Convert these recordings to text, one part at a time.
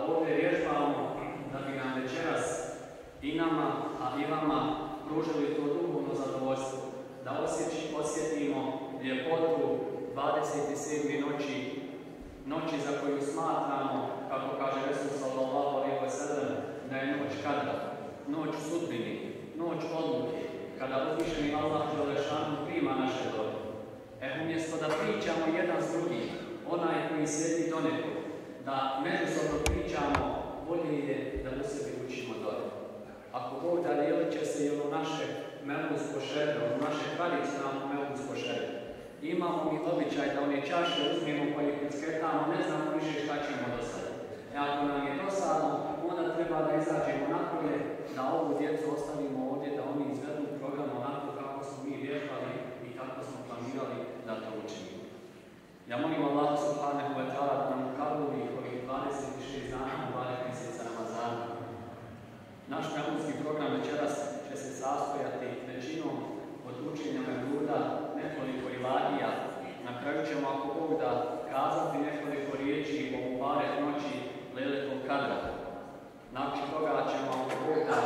ovdje vježbamo da bi nam večeras i nama, a i vama pružili to duhovno zadovoljstvo, da osjetimo ljepotu 27. noći za koju smatramo, kako kaže Resul sallallahu alejhi ve sellem, da je noć kadra, noć sudbini, noć odluke, kada uzvišeni Allah dželešanu prima naše dove. Umjesto da pričamo jedan s drugim, onaj koji sjedi do nebo, da međusobno pričamo, bolje je da u sebi učimo dove. Ako Bog da, dijelit će se i ono naše melunsko šerbe, ono naše tradicionalno melunsko šerbe. Imamo mi običaj da one čaše uzmemo pa ih uskretamo, ne znamo više šta ćemo do sada. Ako nam je dosadno, onda treba da izađemo napolje, da ovu djecu ostavimo ovdje, da oni izvedu program onako kako smo mi vježbali i kako smo planirali da to učinimo. Ja molim Allah subhanahu wa ta'ala da nam ukabuli ovih 26 dana u 20 mjeseca Ramazana. Naš melunski program večeras će se sastojati većinom od učenja mevluda, nekoliko ilahija. Na kraju ćemo, ako Bog da, kazati nekoliko riječi o Mubarek noći Lejletul Kadra. Nakon toga ćemo, ako Bog da,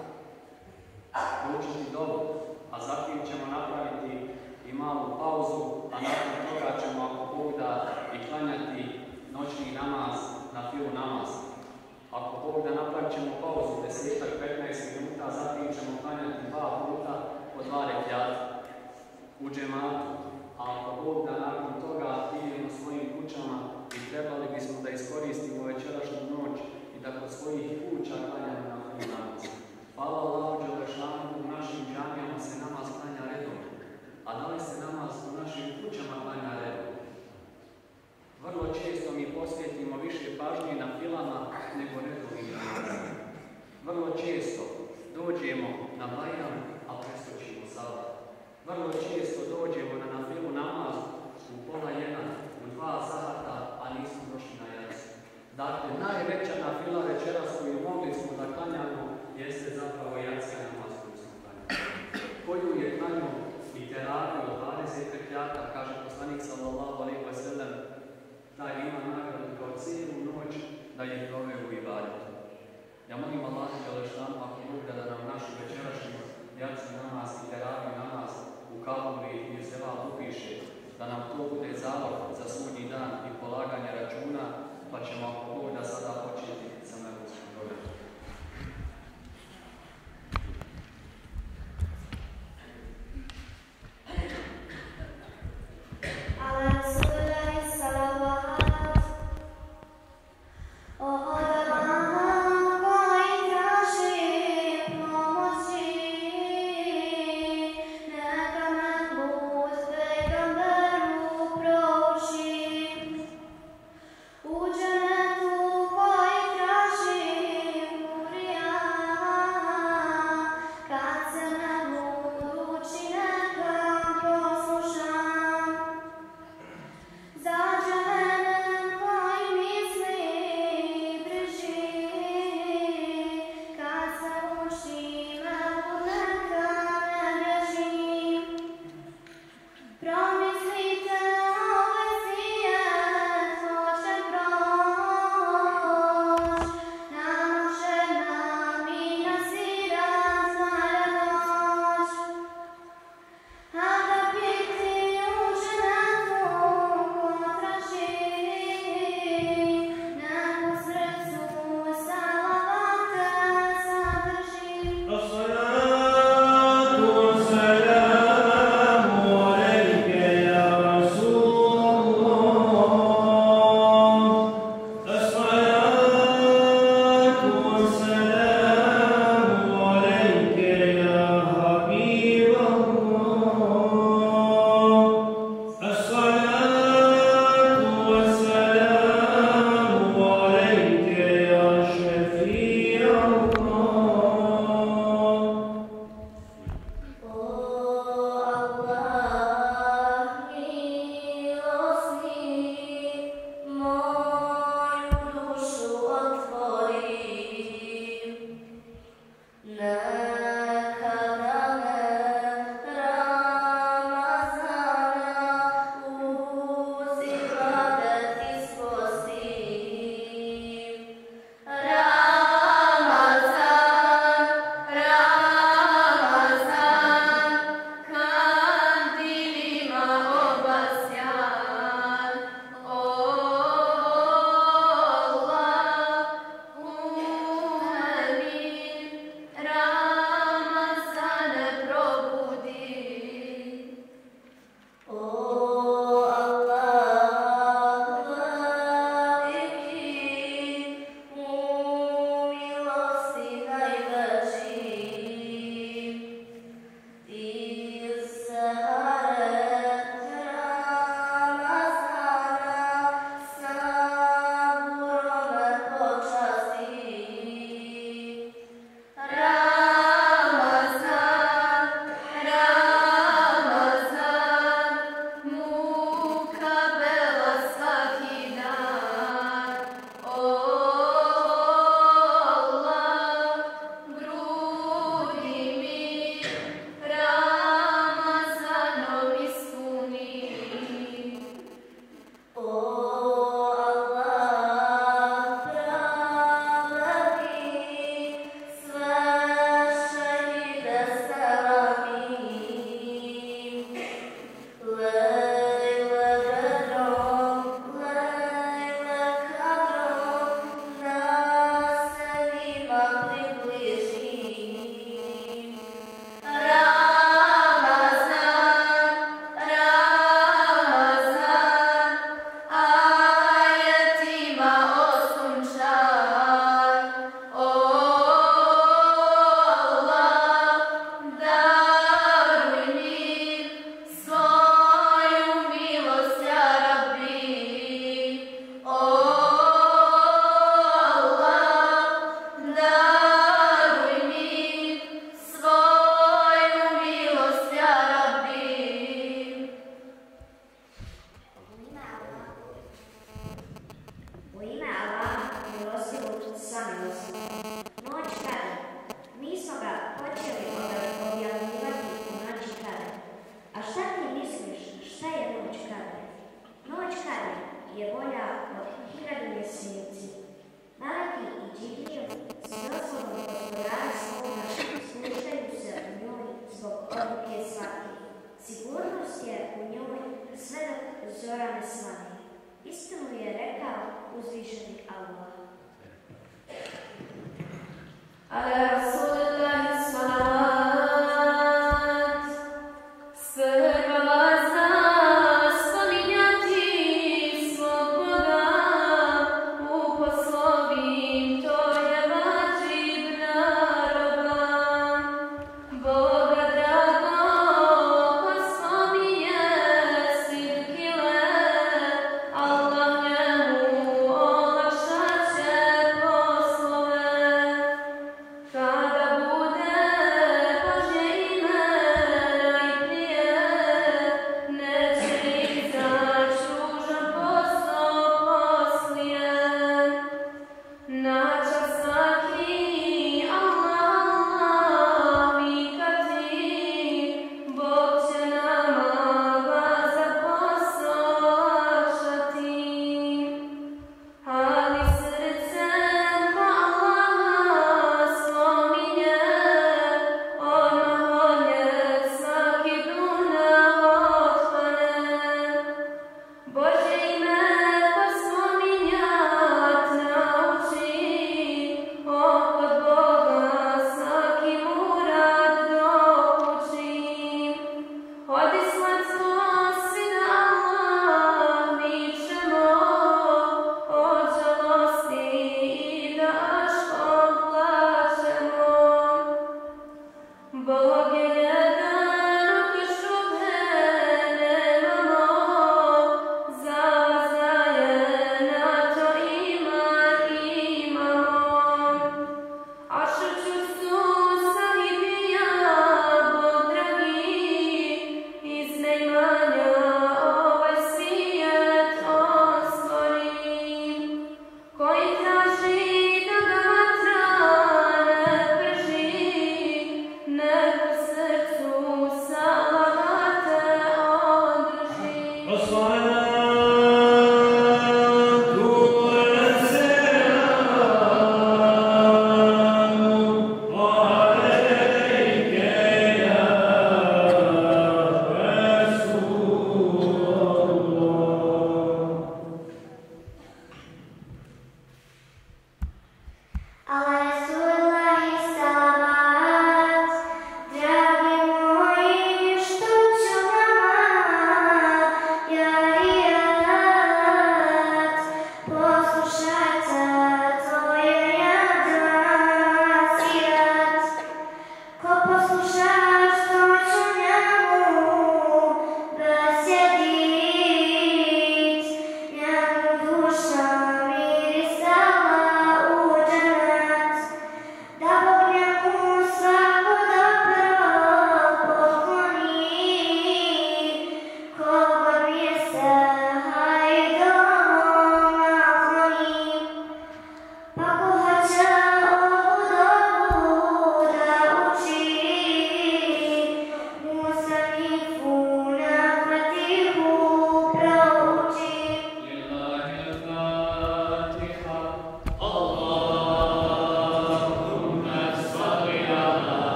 učiti dobu, a zatim ćemo napraviti i malu pauzu, a nakon toga ćemo, ako Bog da, i klanjati noćni namaz na filu namaz. Ako Bog da, napravit ćemo pauzu 10-15 minuta, zatim ćemo klanjati 2 puta po 2 rekiata u džematu. A ako Bog da, nakon toga idemo svojim kućama i trebali bismo da iskoristimo večerašnju noć i da kod svojih kuća klanjamo na filu namaz. Hvala Allahu dželešanu, u našim džamijama se namaz klanja redovno. A da li se namaz u našim kućama klanja redovno? Vrlo često mi posvetimo više pažnje na filama nego redovnim namazima. Vrlo često dođemo na bajram, a preskočimo salat. Vrlo često dođemo na filu namaz u 12:30, u 2 sata, a nismo došli na jaciju. Dakle, najveća nafila večeras koju mogli smo da klanjamo jeste zapravo jacija namaz koju smo klanjali. Koju je klanjao i teraviju od 20 rekiata, kaže poslanik sallallahu alejhi ve sellem, da ima nagradu kao cijelu noć da je proveo u ibadetu. Ja molim Allah dželešanu, ako Bog da nam našu večerašnju jaciju namaz i teraviju namaz u kaburi i sevap upiše, da nam to bude zalog za sudnji dan i polaganje računa, pa ćemo, ako Bog da, sada početi sa melunskim programom.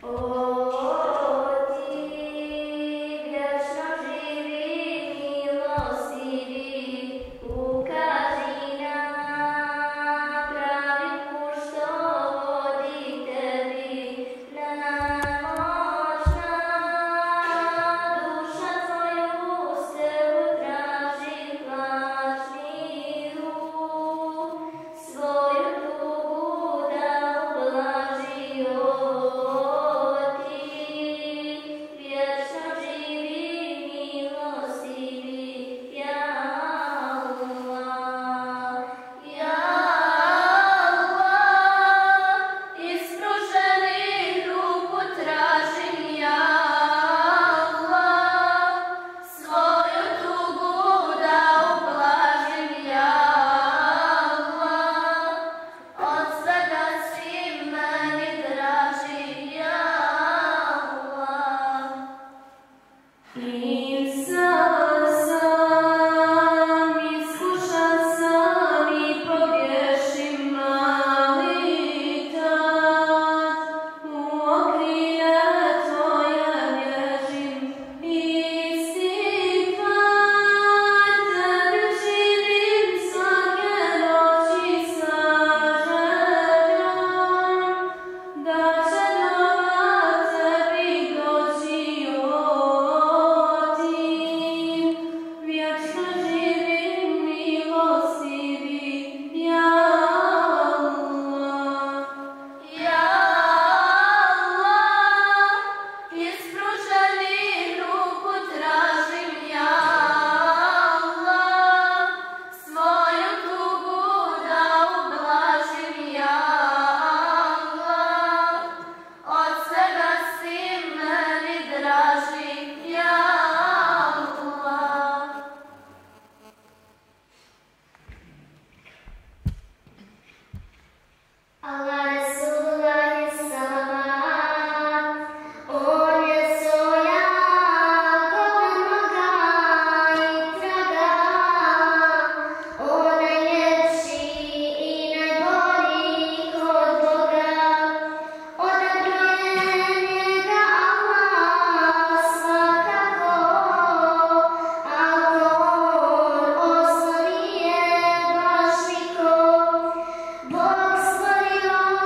Bog stvorio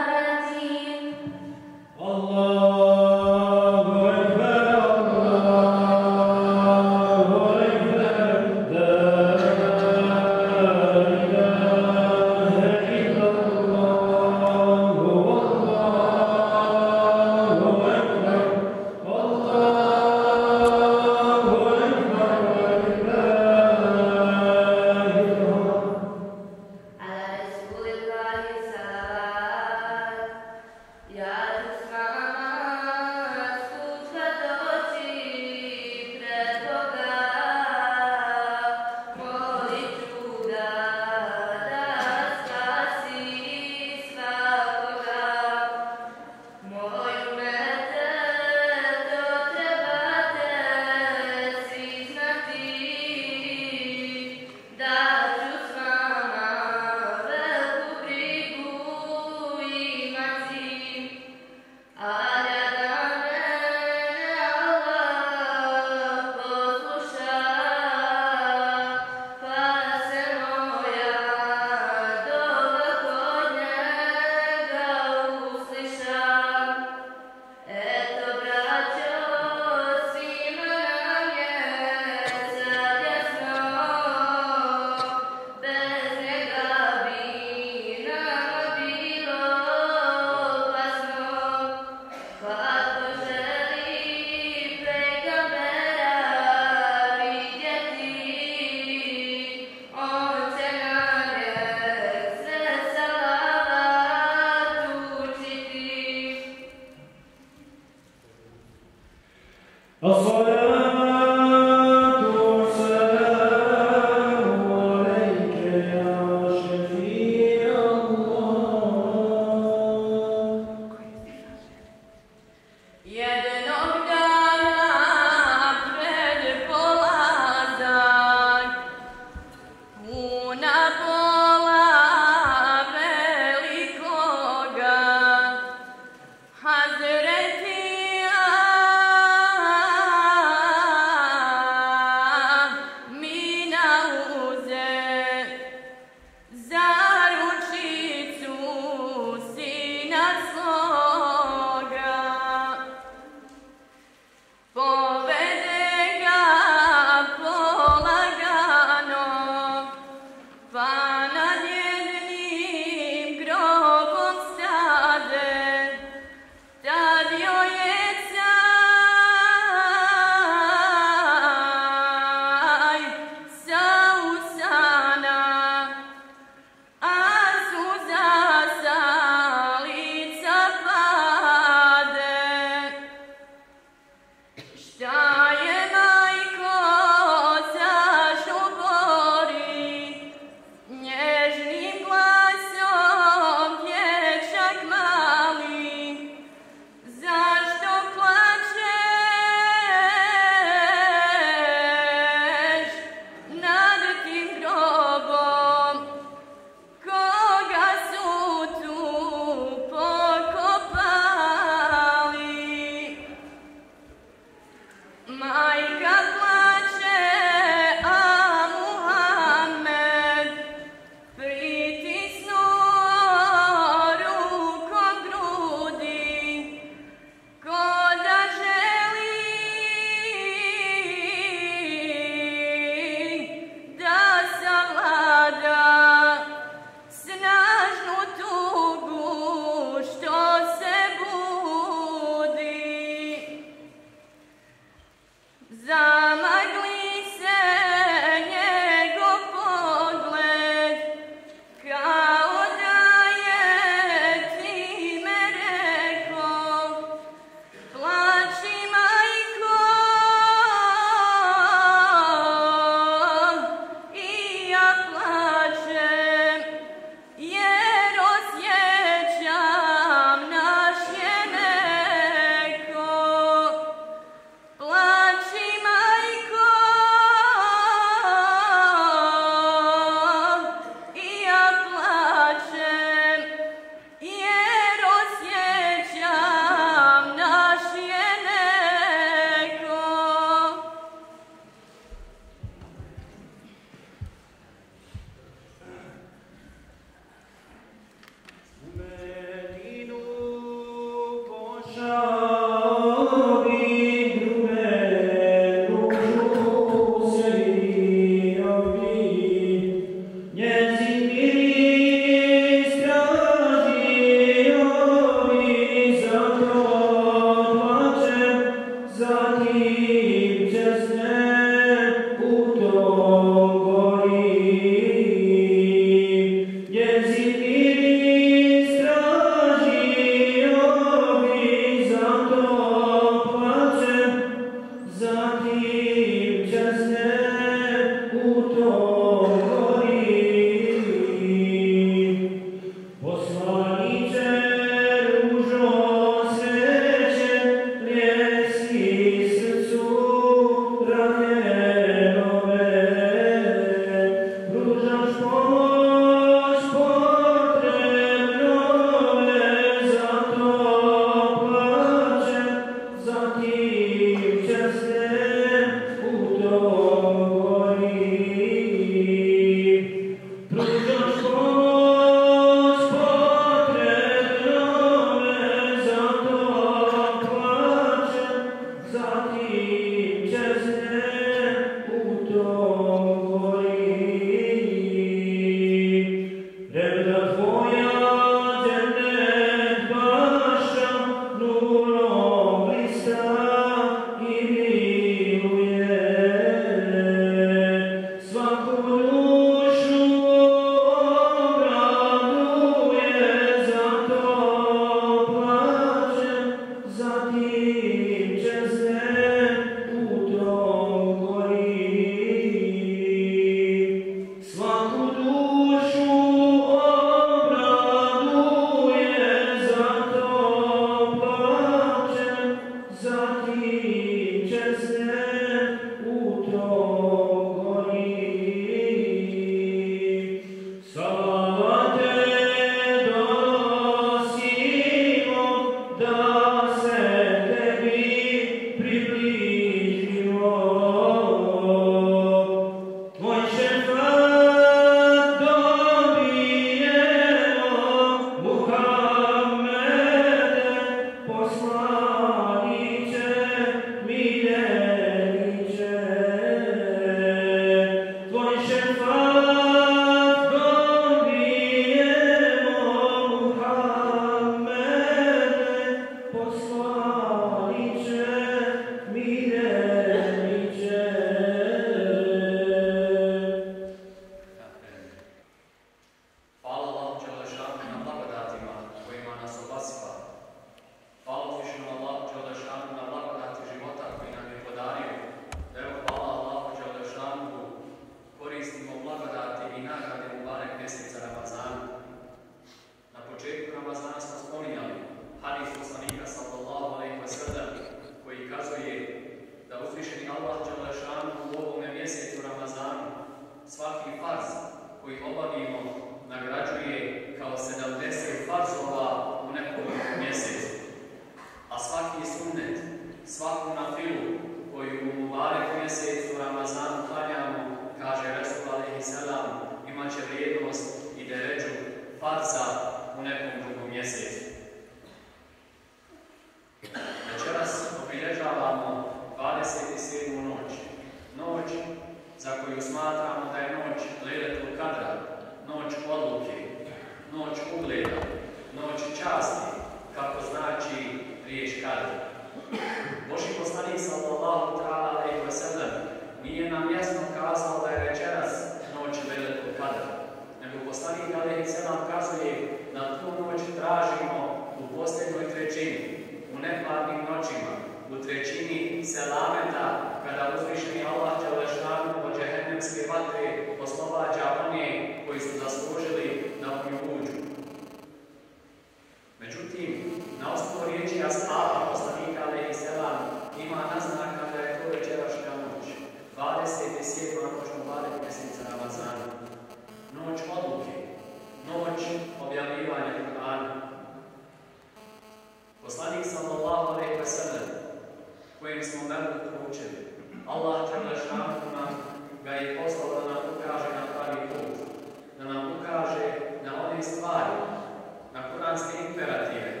na one stvari, na kuranske imperative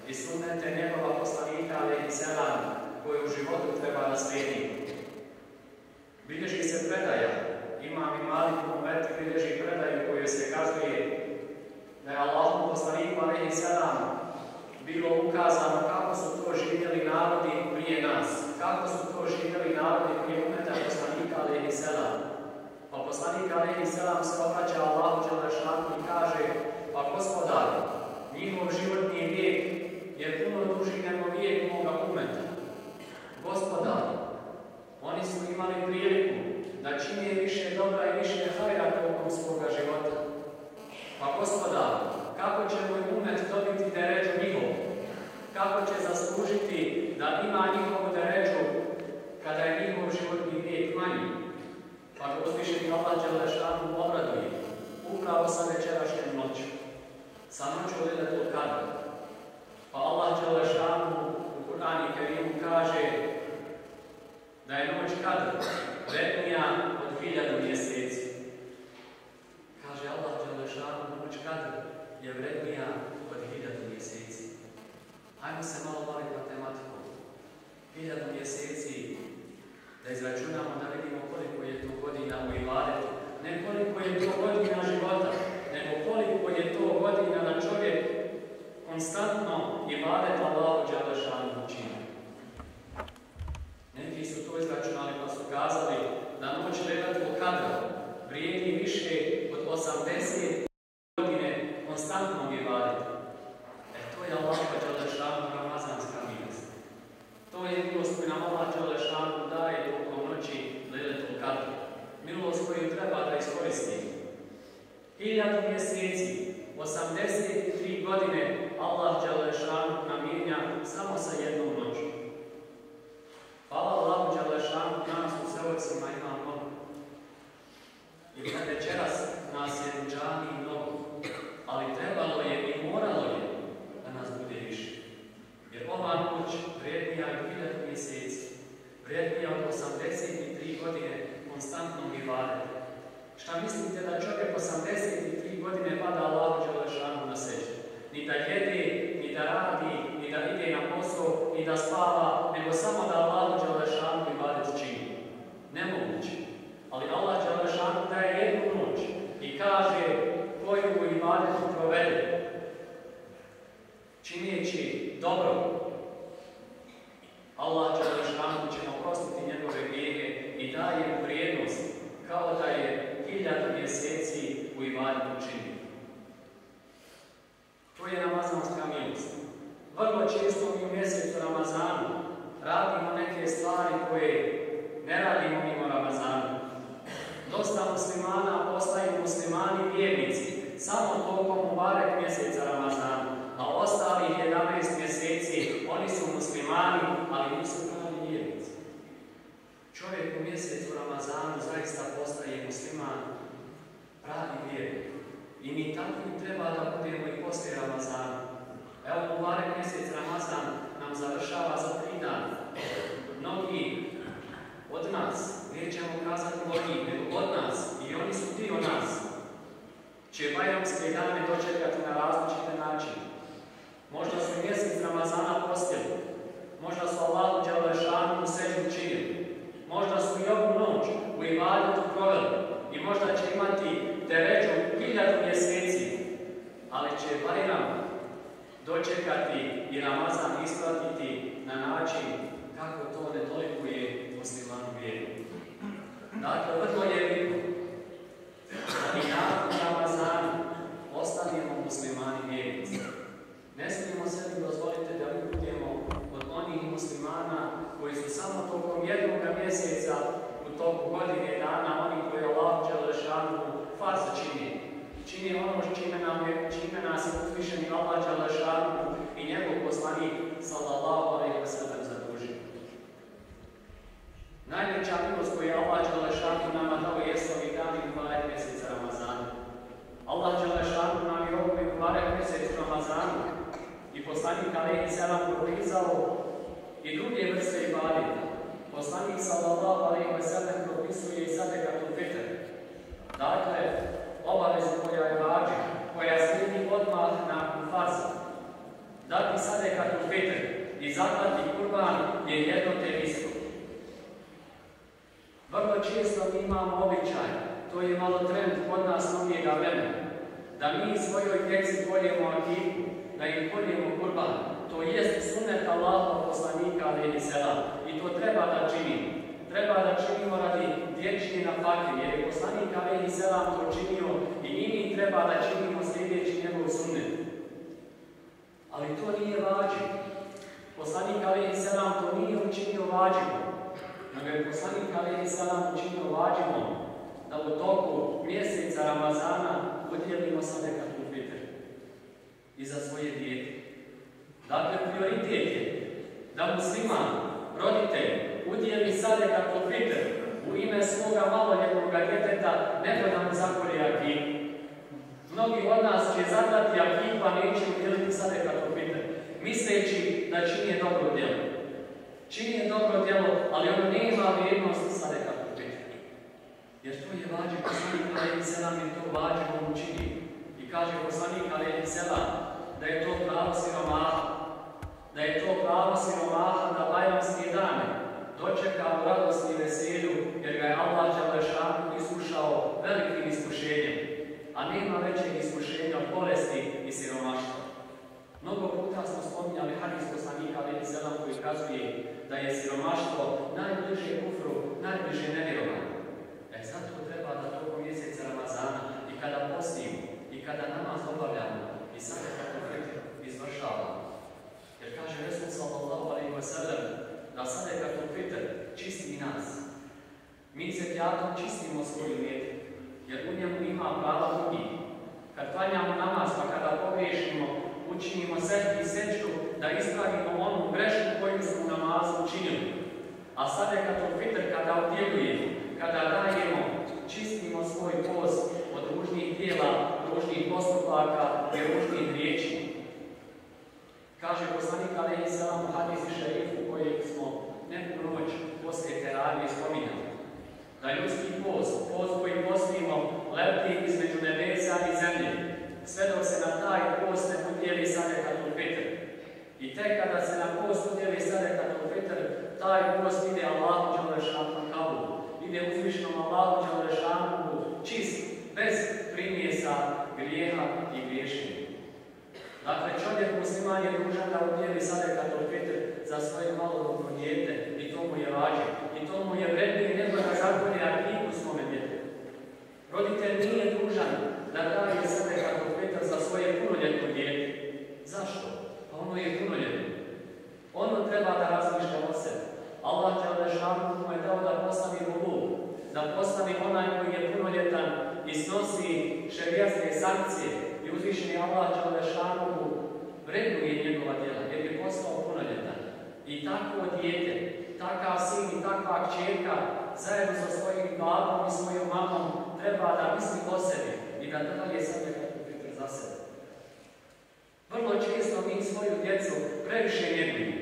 i sunnete njegova poslanika, alejhi selam, koju u životu treba da slijedi. Bilježi se predaja, Imam Malik Ummet bilježi predaju koju se kazuje da je Allahom poslaniku, alejhi selam, bilo ukazano kako su to živjeli narodi prije nas, kako su to živjeli narodi prije umeta poslanika, alejhi selam. Pa poslanik, alejhi selam, se obraća Allahu dželešanu i kaže: pa Gospodar, njihov životni vijek je puno duži nego vijek moga umeta. Gospodar, oni su imali priliku da čine više dobra i više hajra tokom svoga života. Pa Gospodar, kako će moj umet dobiti deređu njihov? Kako će zaslužiti da ima njihovu deređu kada je njihov životni vijek manji? Pa ga uzvišeni Allah dželešanu obraduje upravo sa večerašnjom noću, sa noću Lejletul Kadr. Pa Allah dželešanu u Kur'anu Kerimu kaže da je noć Kadr vrednija od 1000 mjeseci. Kaže Allah dželešanu, noć Kadr je vrednija od 1000 mjeseci. Ajmo se malo baviti matematikom. 1000 mjeseci, da izračunamo, da vidimo koliko je to godina u ibadetu. Ne koliko je to godina života, nego koliko je to godina da čovjek konstantno ibadet Allahu dželešanu čini. Neki su to izračunali pa su kazali da noć Lejletul Kadr vrijedi više od 80 godine konstantnog ibadeta. To je Allah dželešanu ramazanska milost. To je milost koju nam Allah dželešanu daje tokom noći Lejletul Kadr. Milost koju treba da iskoristimo. 1000 mjeseci, 83 godine Allah dželešanu namijenja samo sa jednom noću. Hvala Allahu dželešanu, danas u Seocima ima mnogo. I večeras nas je u džamiji mnogo, ali trebalo je i moralo je da nas bude više. Jer ova noć vrijednija od 1000 mjeseci, vrijednija od 83 godine konstantnog ibadeta. Šta mislite da čovjek 83 godine pada Allahu dželešanu na seću? Ni da jede, ni da radi, ni da ide na posao, ni da spava, nego samo da Allahu dželešanu ibadet čini. Nemoguće. Ali Allah dželešanu daje jednu noć i kaže koju u ibadetu provede, čineći dobro. Allah dželešanu će oprostiti njegove grijehe i daje mu vrijednost kao da je 1000 mjeseci u ibadetu čini. To je ramazanska milost. Vrlo često mi u mjesecu Ramazanu radimo neke stvari koje ne radimo mimo Ramazana. Dosta muslimana postaju muslimani vjernici samo tokom mubarek mjeseca Ramazana, a ostalih 11 mjeseci oni su muslimani, ali nisu pravi vjernici. Čovjek u mjesecu Ramazanu zaista postaje musliman, pravi vjernik. I mi takvi treba da budemo i poslije Ramazana. Evo, mubarek mjesec Ramazan nam završava za 3 dana. Mnogi od nas, nećemo kazati od njih, nego od nas, i oni su dio nas, će bajramske dane dočekati na različite načine. Možda su mjesec Ramazana postjeli, možda su Allahu dželešanu u sežu činili, možda su i ovu noć u ibadetu proveli i možda će imati deređu 1000 mjeseci, ali će bajram dočekati i Ramazan ispratiti na način kako to ne dolikuje muslimanu vjeru. Dakle, vrlo je bitno da i nakon Ramazana ostanemo muslimani vjernici. Ne smijemo sebi dozvoliti da mi budemo od onih muslimana koji su samo tokom jednog mjeseca u toku godine dana, oni koji Allah dželešanu farz čini. Čini ono čime nas je uzvišeni Allah dželešanu i njegov poslanik sallallahu alejhi ve sellem zadužio. Najveća milost koju je Allah dželešanu nama dao jesu ovi dani mubarek mjeseca Ramazana. Allah dželešanu nam je ovaj mubarek mjesec Ramazana i poslanik alejhi selam propisao i druge vrste ibadeta. Poslanik sallallahu alejhi ve sellem propisuje i sadekatul fitr. Dakle, obavezu koja je vađiv, koja slijedi odmah nakon farza. dati sadekatul fitr i zaklati kurban je jedno te isto. Vrlo često mi imamo običaj, to je malo trend kod nas mnogijega vremena, da mi svojoj djeci koljemo akiku, da im koljemo kurban. To jest sunnet Allahova poslanika alejhi selam i to treba da činimo. Treba da činimo radi dječje nafake, jer je poslanik alejhi selam to činio i mi treba da činimo sljedeći njegov sunnet. Ali to nije vađiv. Poslanik alejhi selam to nije učinio vađivom, nego je poslanik alejhi selam učinio vađivom da u toku mjeseca Ramazana udjelimo sadekatul fitr i za svoje dijete. Dakle, prioritet je da musliman, roditelj, udjeli sadekatul fitr u ime svoga maloljetnog djeteta, nego da mu zakolje akiku. Mnogi od nas će zadati akiku, a neće udjeliti sadekatul fitr, misleći da čini dobro djelo. Čini dobro djelo, ali ono nema vrijednost sadekatul fitr. Jer to je vađiv, poslanik alejhi selam je to vađivom učinio. I kaže poslanik alejhi selam da je to pravo siromaha, da je to pravo siromaha da bajramske dane dočeka u radosti i veselju, jer ga je Allah dželešanu iskušao velikim iskušenjem, a nema većeg iskušenja od bolesti i siromaštva. Mnogo puta smo spominjali hadis poslanika alejhi selam koji kazuje da je siromaštvo najbliže kufru, najbliže nevjerovanju. Zato treba da tokom mjeseca Ramazana i kada postimo i kada namaz obavljamo i sadekatul fitr izvršavamo. Jer kaže Resul sallallahu alejhi ve sellem da sadekatul fitr čisti nas. Mi zekijatom čistimo svoju metu, jer u njemu ima prava drugih. Kad klanjamo namaz, pa kada pogriješimo, učinimo seždu i seću da ispravimo onu grešku koju smo u namazu učinili. A sadekatul fitr kada udjeljujemo, kada dajemo, čistimo svoj post od ružnih djela, ružnih postupaka i ružnih riječi. Kaže poslanik alejhi selam u hadisi šerifu kojeg smo neku noć poslije teravije spominjali, da ljudski post koji postimo, leti između nebesa i zemlje, sve dok se na taj post ne udjeli sadekatul fitr. I tek kada se na post udjeli sadekatul fitr, taj post ide Allahu dželešanu kabul, ide uzvišenom Allahu dželešanu čist, bez primjesa grijeha i griješenja. Dakle, čovjek musliman je dužan da udjeli sadekatul fitr za svoje malodobno dijete i to mu je važno. I to mu je vrednije nego da zakolje akiku svome djetetu. Roditelj nije dužan da daje sadekatul fitr za svoje punoljetno dijete. Zašto? Pa ono je punoljetno. Ono treba da razmišlja o sebi. Allah dželešanu mu je dao da postavi vuluk, da postavi onaj koji je punoljetan i snosi šerijatske sankcije. I uzvišeni Allah dželešanu vrednuje njegova djela, jer je postao punoljetan. I takvo dijete, takav sin i takva kćerka, zajedno sa svojim babom i svojom mamom, treba da misli o sebi i da daje sadekatul fitr za sebe. Vrlo često mi svoju djecu previše njegujemo.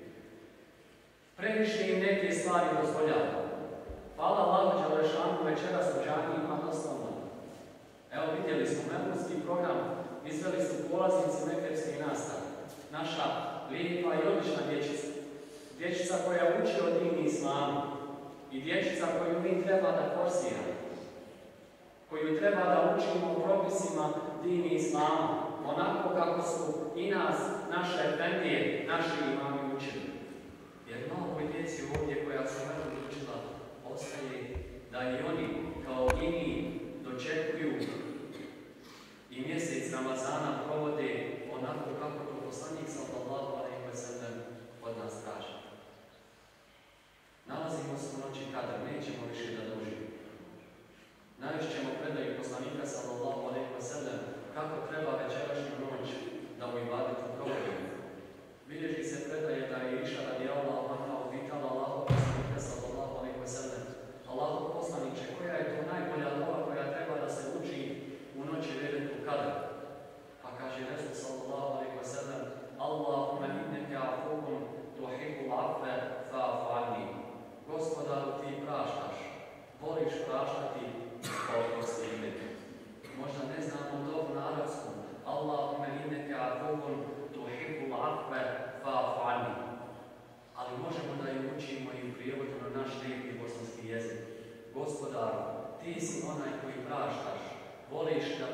Previše im neke stvari dozvoljavamo. Hvala Allahu dželešanu, večeras u džamiji ima dosta ono. Evo vidjeli smo memorski program, izveli su polaznici mekterske nastave. Naša lijepa i odlična dječica. Dječica koja uči o dini islamu. I dječica koju mi treba da forsiramo. Koju treba da učimo o propisima dini islamu. Onako kako su i nas, naše efendije, naši imami učili. Jer mnogo djeci ovdje koja su vrlo učila, ostaje da i oni kao i mi dočekuju i mjesec Ramazana provode onako kako to poslanik sallallahu alejhi ve sellem od nas traži. Nalazimo se u noći kadra, nećemo više da dužimo. Navešćemo predaju poslanika sallallahu alejhi ve sellem kako treba večerašnju noć da u ibadetu provodimo. Bilježi se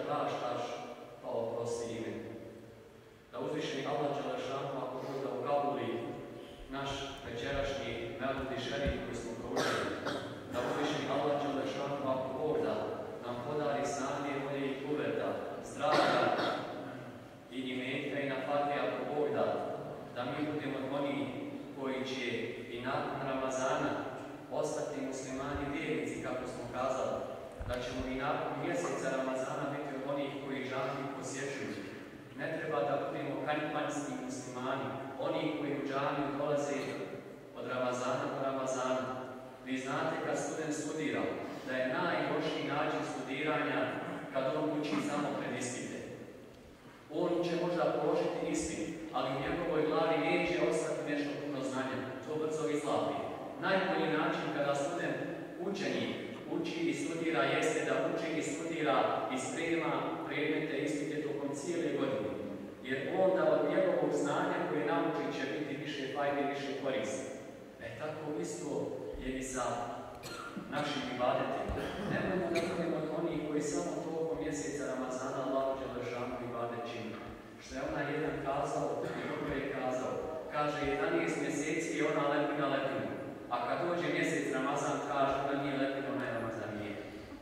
praštaš, pa oprosti i meni. Da uzvišeni Allah Đelešanu ako Bog da ukabuli naš večerašnji melodi šerif koji smo proučili. Da uzvišeni Allah Đelešanu ako Bog da nam podari snage, volje i kuveta, zdravlja i imetka i na fatke ako Bog da mi budemo oni koji će i nakon Ramazana ostati muslimani vjernici, kako smo kazali, da ćemo i nakon mjeseca Ramazana biti od onih koji džamiju posjećuju. Ne treba da budemo kanjpanjski muslimani, oni koji u džamiju dolaze od Ramazana do Ramazana. Vi znate kad student studira, da je najlošiji način studiranja kad on uči samo pred ispite. On će možda položiti ispit, ali u njegovoj glavi neće ostati nešto puno znanja. To brzo izlapi. Najbolji način kada student učenik uči i studira jeste da uči i studira i sprema predmete ispite tokom cijele godine. Jer onda od njegovog znanja koje nauči će biti više fajde i više koristi. Tako isto je i sa našim ibadetima. Nemojmo da budemo od onih koji samo toliko mjeseca Ramazana Allahu Đelešanu ibadet čini. Što je ona jedan kazao i dobro je kazao. Kaže 11 mjeseci je ona lepina lepina. A kad dođe mjesec Ramazan kaže da nije lepina, ona je Ramazan nije.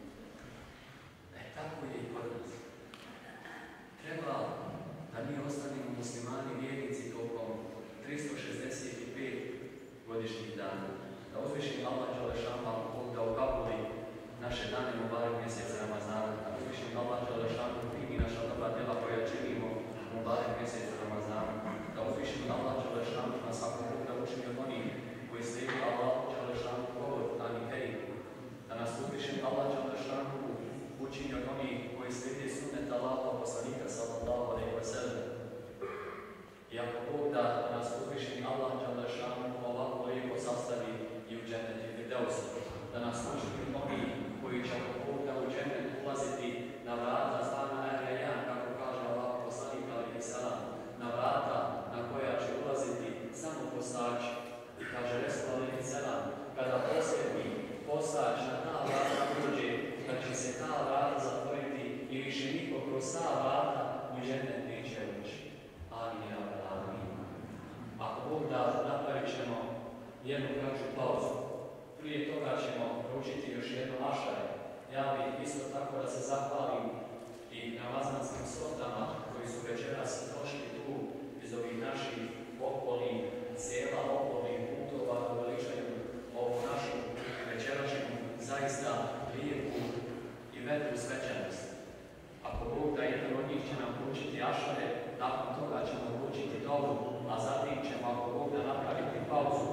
Tako je i kod nas. Treba da mi ostanemo muslimani vjernici tokom 365 godišnjih dana. Da uzvišeni Allah Đelešanu da ukabuli naše dane Mubarek mjesec Ramazana. Da uzvišeni Allah Đelešanu primi naša dobra djela koja činimo Mubarek mjesec Ramazana. Da uzvišeni Allah Đelešanu nas ako Bog da učini od onih koji slijedi Allah Đelešanu govor Ani Kerim. Da nas uzvišeni Allah Đelešanu učini od onih koji slijedi sunnet Allahova poslanika sallallahu alejhi ve sellem. I ako Bog da nas uzvišeni Allah Đelešanu ovako lijepo sastavi i u džennet i Firdevsu, da nas učini oni koji će ako Bog da u džennet ulaziti na vrata zvana Erlejan, kako kaže Allah poslanik alejhi selam, na vrata na koja će ulaziti samo postači. I kaže Resul alejhi selam, kada posljednji postač na ta vrata uđe, da će se ta vrata zatvoriti i više niko kroz ta vrata u džennet neće ući. Amin. Ako Bog da, napravit ćemo jednu kraću pauzu. Prije toga ćemo proučiti još jedno ašare. Ja bih isto tako da se zahvalim i ramazanskim sotama koji su večeras došli tu iz ovih naših okolnih sela, okolnih putova da veličaju ovu našu večerašnju zaista lijepu i vedru svečanost. Ako Bog da, jedan od njih će nam proučiti ašare, nakon toga ćemo proučiti dovu, a zatim ćemo, ako Bog da, napraviti pauzu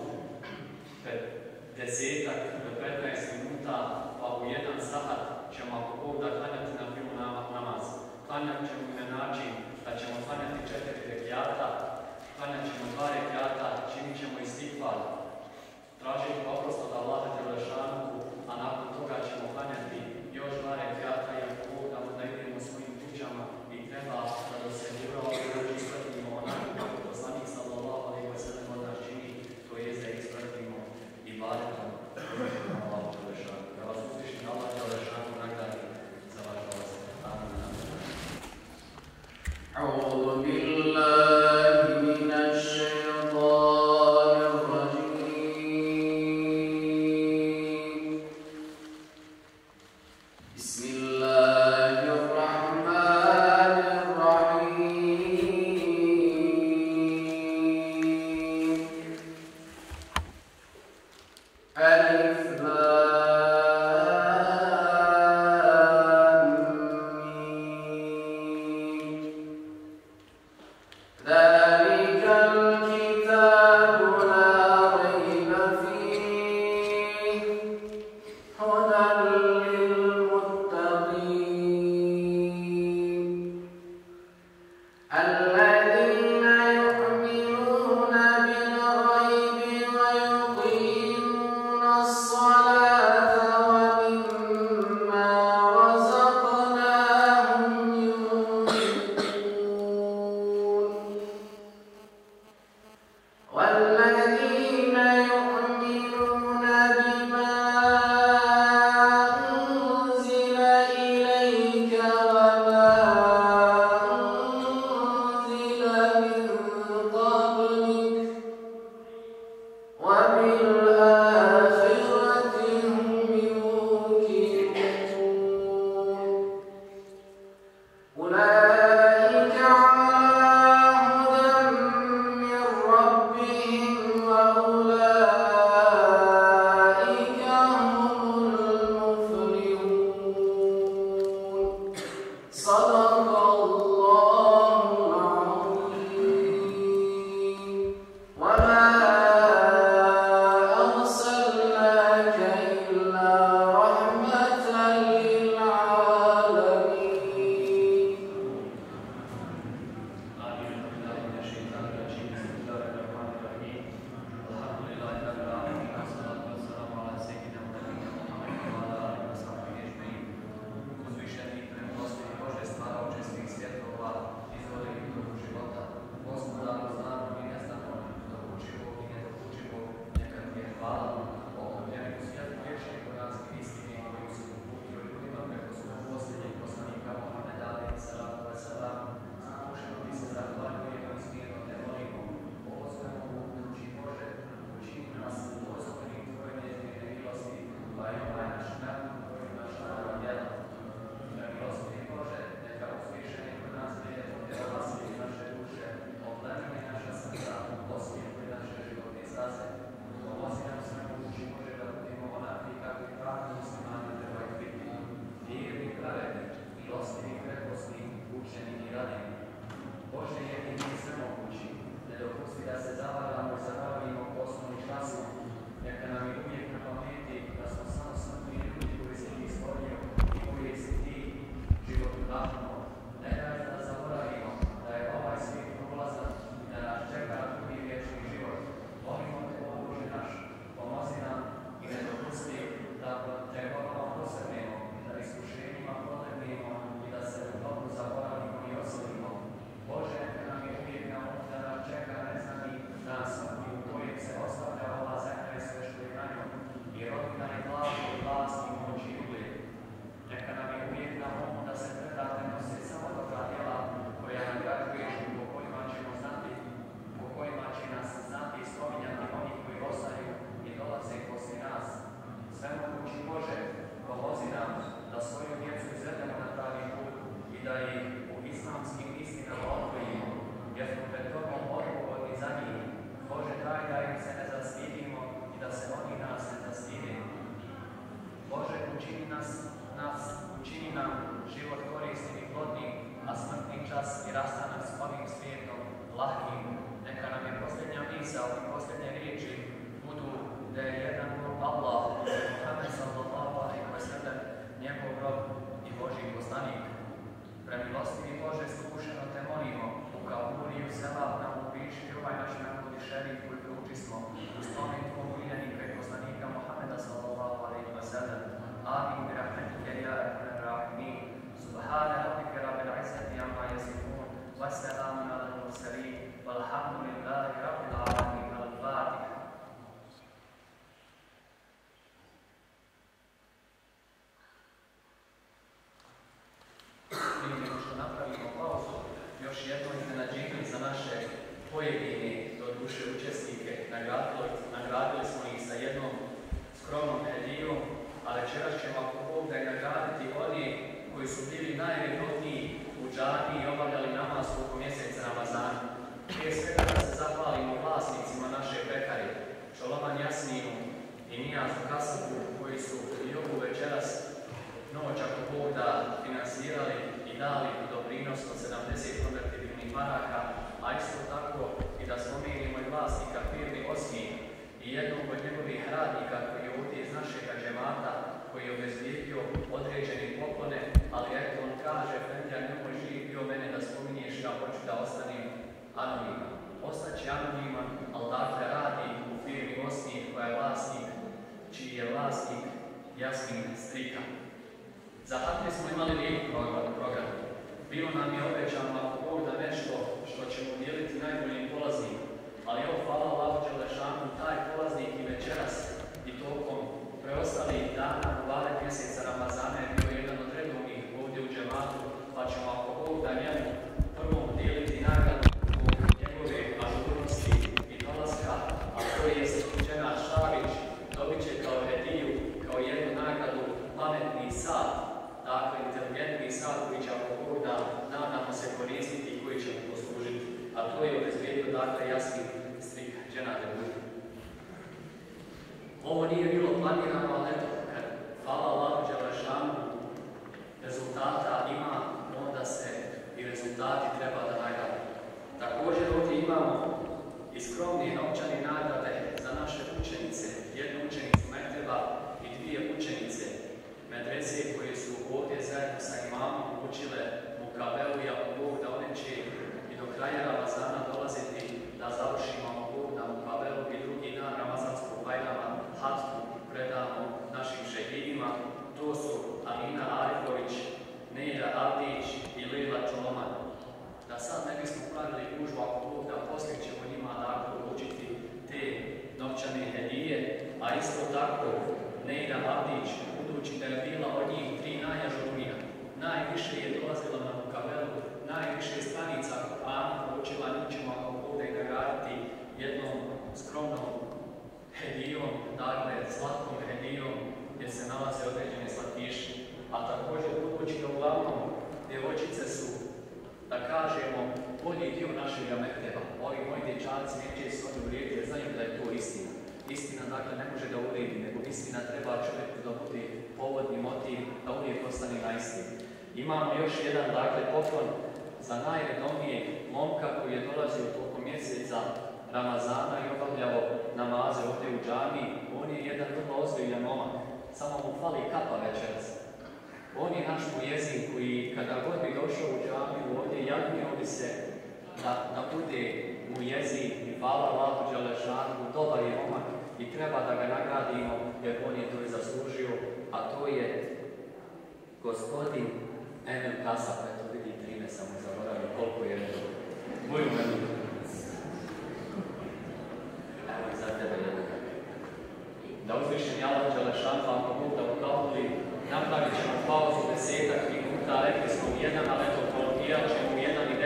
10 do 15 minuta, pa u 1 sat ćemo, ako Bog da, klanjati na filu namaz. Klanjat ćemo na način da ćemo klanjati 4 rekiata, klanjat ćemo 2 rekiata, činit ćemo istikvar, tražiti oprost od Allaha Đelešanu, a nakon toga ćemo klanjati još 2 rekiata i ako Bog da, da idemo svojim kućama i treba da doseljivamo i da ispratimo onako kako poslanik sallallahu alejhi ve sellem od nas čini, to je da ispratimo i badetom Allahu Đelešanu. Da vas uzvišeni Allah Đelešanu nagradi za vaš dolazak. Amin. A'udhu billahi minash shaytanir rajim. Bismillahir rahmanir rahim. Alif lam mim. Dzalikal kitabu la rayba fihi hudan lil muttaqin alladhina yu'minuna bil ghaibi wa yuqimuna as-salata wa mimma razaqnahum yunfiqun والذين يؤمنون بما أنزل إليك وما gužvu, ako Bog da poslije ćemo njima dakle uručiti te novčane hedije, a a isto tako Neira Abdić, budući da je bila od njih 3 najažurnija, najviše je dolazila na Mukavelu, najviše stranica Kur'ana proučila, nju ćemo ako bude nagraditi jednom skromnom hedijom, dakle slatkom hedijom gdje se nalaze određene slatkiši. A također budući da uglavnom djevojčice su, da kažemo, bolji dio našeg mekteba. Ovi moji dječaci neće se oni uvrijeti jer znaju da je to istina. Istina dakle ne može da uvrijedi, nego istina treba čovjeku da bude povodni motiv, da uvijek ostane na istini. Imamo još jedan dakle poklon za najredovnijeg momka koji je dolazio tokom mjeseca Ramazana i obavljao namaze ovdje u džamiji. On je jedan vrlo ozbiljan momak, samo mu fali kapa večeras. On je naš mujezin koji kada god bi došao u džamiju ovdje jadnio bi se da bude mujezin i hvala Allahu Đelešanu, dobar je momak i treba da ga nagradimo jer on je to i zaslužio, a to je gospodin Emil Kasap. Eto vidi 13, samo zaboravio koliko je to. Moju menu. Evo i za tebe jedan. Da uzvišen Allah Đelešanu, ako Bog da upravili, napravit ćemo pauzu 10 minuta, rekli smo jedan, ali eto, kolokijat ćemo jedan i